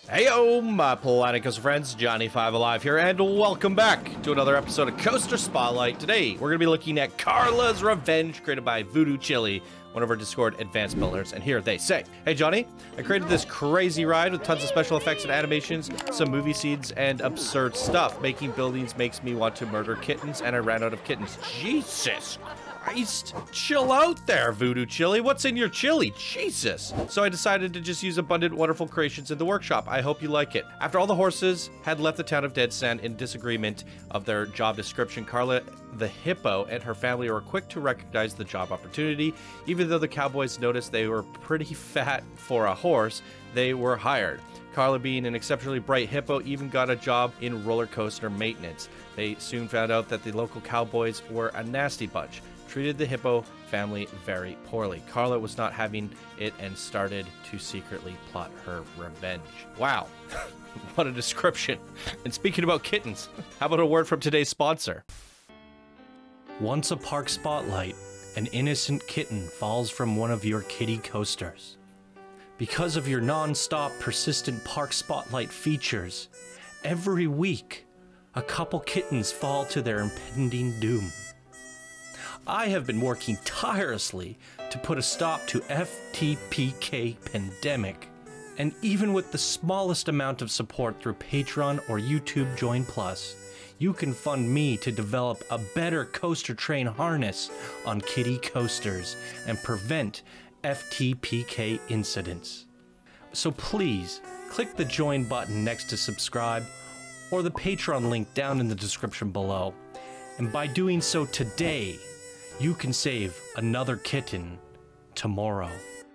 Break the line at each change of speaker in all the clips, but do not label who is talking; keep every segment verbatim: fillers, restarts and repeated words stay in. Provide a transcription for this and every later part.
Heyo, my Planet Coaster friends, Johnny Five Alive here, and welcome back to another episode of Coaster Spotlight. Today, we're going to be looking at Carla's Revenge, created by Voodoo Chili, one of our Discord advanced builders, and here they say, hey Johnny, I created this crazy ride with tons of special effects and animations, some movie scenes, and absurd stuff. Making buildings makes me want to murder kittens, and I ran out of kittens. Jesus Christ. Chill out there, Voodoo Chili. What's in your chili? Jesus. So I decided to just use abundant, wonderful creations in the workshop. I hope you like it. After all the horses had left the town of Dead Sand in disagreement of their job description, Carla the hippo and her family were quick to recognize the job opportunity. Even though the cowboys noticed they were pretty fat for a horse, they were hired. Carla, being an exceptionally bright hippo, even got a job in roller coaster maintenance. They soon found out that the local cowboys were a nasty bunch, treated the hippo family very poorly. Carla was not having it and started to secretly plot her revenge. Wow, what a description. And speaking about kittens, how about a word from today's sponsor?
Once a park spotlight, an innocent kitten falls from one of your kiddie coasters. Because of your non-stop persistent park spotlight features, every week, a couple kittens fall to their impending doom. I have been working tirelessly to put a stop to F T P K pandemic, and even with the smallest amount of support through Patreon or YouTube Join Plus, you can fund me to develop a better coaster train harness on kiddie coasters and prevent F T P K incidents. So please, click the join button next to subscribe or the Patreon link down in the description below. And by doing so today, you can save another kitten tomorrow.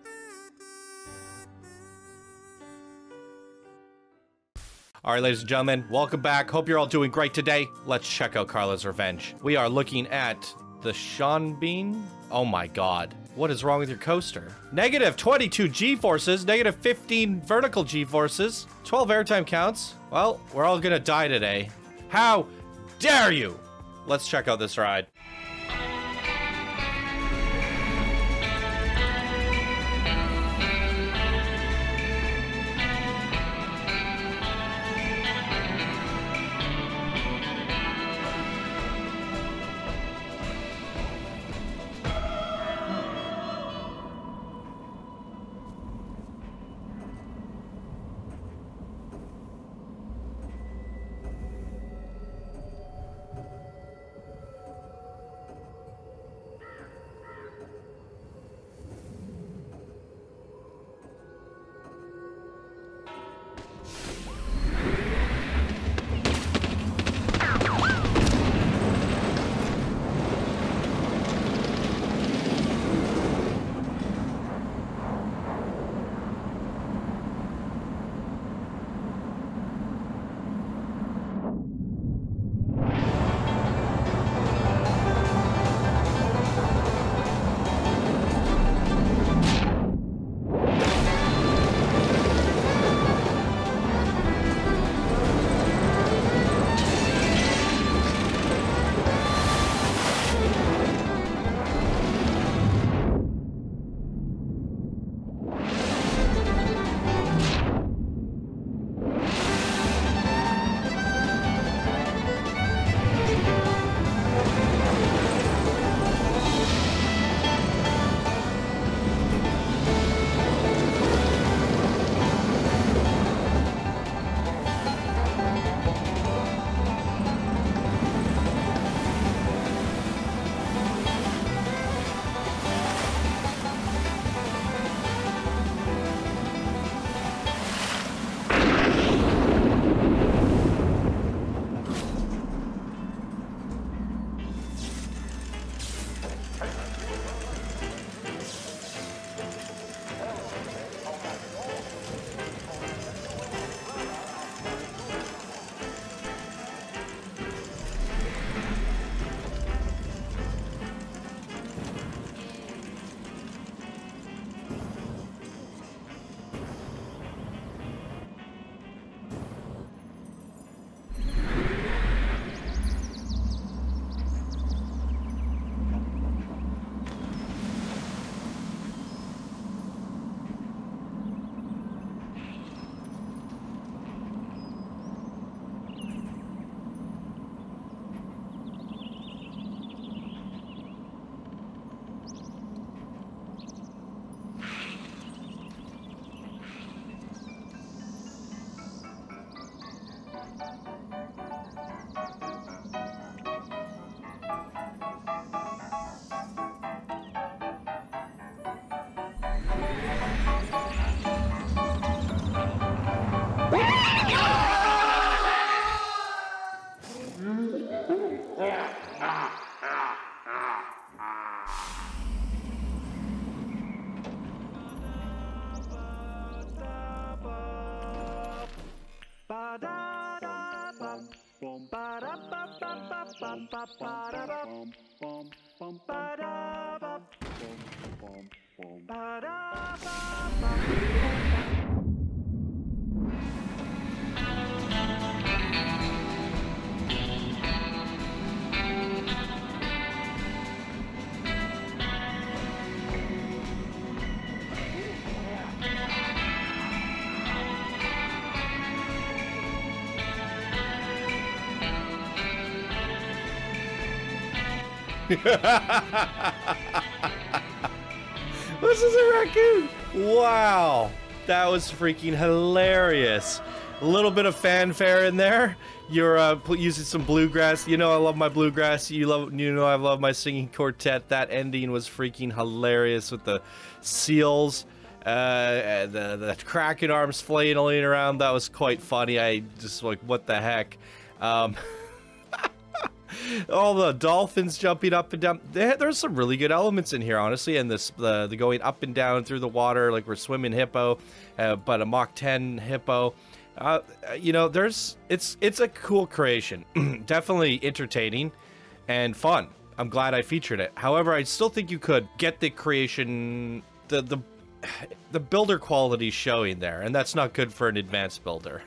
All right, ladies and gentlemen, welcome back. Hope you're all doing great today. Let's check out Carla's Revenge. We are looking at the Sean Bean. Oh my God. What is wrong with your coaster? Negative twenty-two G-forces, negative fifteen vertical G-forces, twelve airtime counts. Well, we're all gonna die today. How dare you? Let's check out this ride. This is a raccoon. Wow, that was freaking hilarious. A little bit of fanfare in there. You're uh, using some bluegrass. You know I love my bluegrass. You love, you know I love my singing quartet. That ending was freaking hilarious with the seals, uh, the the kraken arms flailing around. That was quite funny. I just like, what the heck. Um, all the dolphins jumping up and down. They, there's some really good elements in here, honestly. And this, the, the going up and down through the water, like we're swimming hippo, uh, but a Mach ten hippo. Uh, you know, there's it's it's a cool creation. Definitely entertaining and fun. I'm glad I featured it. However, I still think you could get the creation, the the the builder quality showing there, and that's not good for an advanced builder.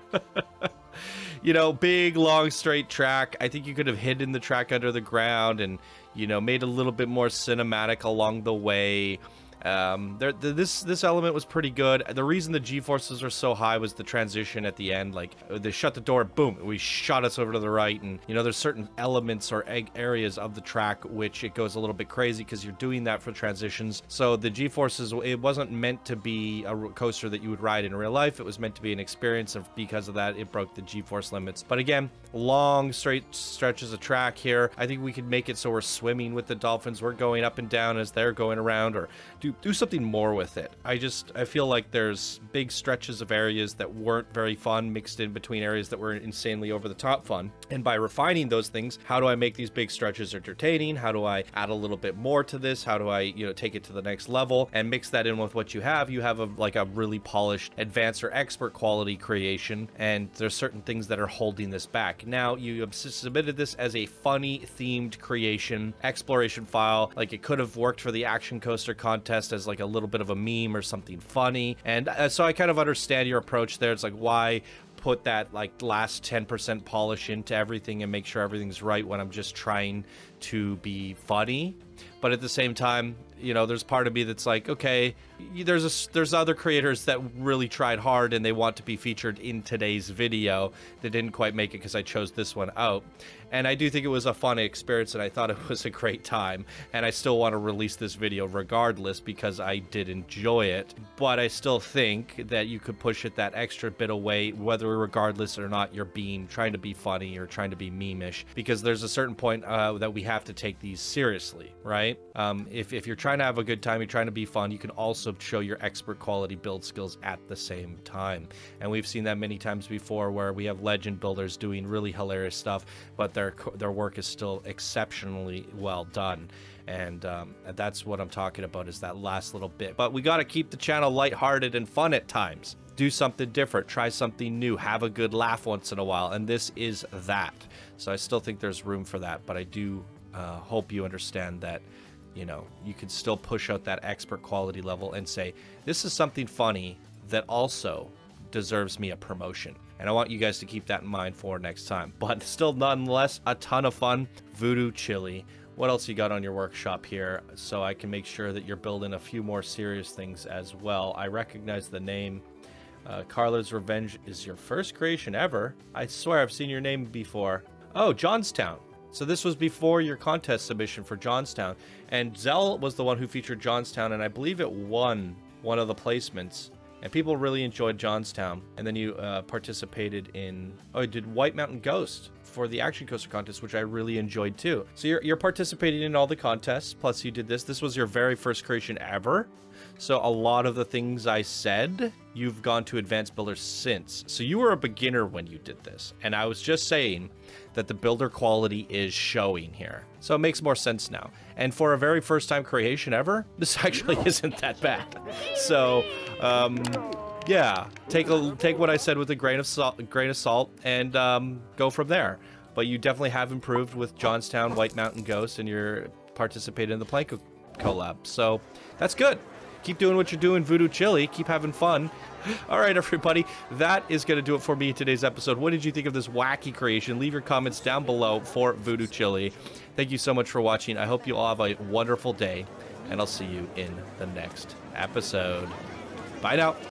You know, big, long, straight track. I think you could have hidden the track under the ground and, you know, made a little bit more cinematic along the way. Um, there, the, this this element was pretty good. The reason the G-forces are so high was the transition at the end. Like, they shut the door, boom, we shot us over to the right. And, you know, there's certain elements or areas of the track which it goes a little bit crazy because you're doing that for transitions. So the G-forces, it wasn't meant to be a coaster that you would ride in real life. It was meant to be an experience, and because of that, it broke the G-force limits. But again, long, straight stretches of track here. I think we could make it so we're swimming with the dolphins. We're going up and down as they're going around, or do do something more with it. I just, I feel like there's big stretches of areas that weren't very fun mixed in between areas that were insanely over the top fun. And by refining those things, how do I make these big stretches entertaining? How do I add a little bit more to this? How do I, you know, take it to the next level and mix that in with what you have? You have a, like a really polished, advanced or expert quality creation, and there's certain things that are holding this back. Now, you have submitted this as a funny themed creation, exploration file. Like, it could have worked for the Action Coaster contest as like a little bit of a meme or something funny. And uh, so I kind of understand your approach there. It's like, why put that like last ten percent polish into everything and make sure everything's right when I'm just trying to be funny? But at the same time, you know, there's part of me that's like, okay, there's a, there's other creators that really tried hard and they want to be featured in today's video. They didn't quite make it because I chose this one out. And I do think it was a fun experience, and I thought it was a great time. And I still want to release this video regardless because I did enjoy it. But I still think that you could push it that extra bit away, whether regardless or not you're being trying to be funny or trying to be meme-ish, because there's a certain point uh, that we have to take these seriously, right? Um, if, if you're trying to have a good time, you're trying to be fun, you can also show your expert quality build skills at the same time. And we've seen that many times before where we have legend builders doing really hilarious stuff, but their their work is still exceptionally well done. And um, that's what I'm talking about, is that last little bit. But we got to keep the channel lighthearted and fun at times. Do something different, try something new, have a good laugh once in a while, and this is that. So I still think there's room for that, but I do uh, hope you understand that, you know, you can still push out that expert quality level and say, this is something funny that also deserves me a promotion. And I want you guys to keep that in mind for next time. But still, nonetheless, a ton of fun. Voodoo Chili. What else you got on your workshop here, so I can make sure that you're building a few more serious things as well? I recognize the name. Uh, Carla's Revenge is your first creation ever. I swear I've seen your name before. Oh, Johnstown. So this was before your contest submission for Johnstown. And Zell was the one who featured Johnstown, and I believe it won one of the placements. And people really enjoyed Johnstown. And then you uh, participated in, oh, you did White Mountain Ghost for the Action Coaster contest, which I really enjoyed too. So you're, you're participating in all the contests, plus you did this. This was your very first creation ever. So a lot of the things I said, you've gone to Advanced Builders since. So you were a beginner when you did this. And I was just saying that the builder quality is showing here. So it makes more sense now. And for a very first time creation ever, this actually isn't that bad. So, um, yeah, take a, take what I said with a grain of salt, grain of salt and um, go from there. But but you definitely have improved with Johnstown White Mountain Ghost, and you're participating in the Planko collab. So that's good. Keep doing what you're doing, Voodoo Chili. Keep having fun. All right, everybody, that is going to do it for me in today's episode. What did you think of this wacky creation? Leave your comments down below for Voodoo Chili. Thank you so much for watching. I hope you all have a wonderful day, and I'll see you in the next episode. Bye now.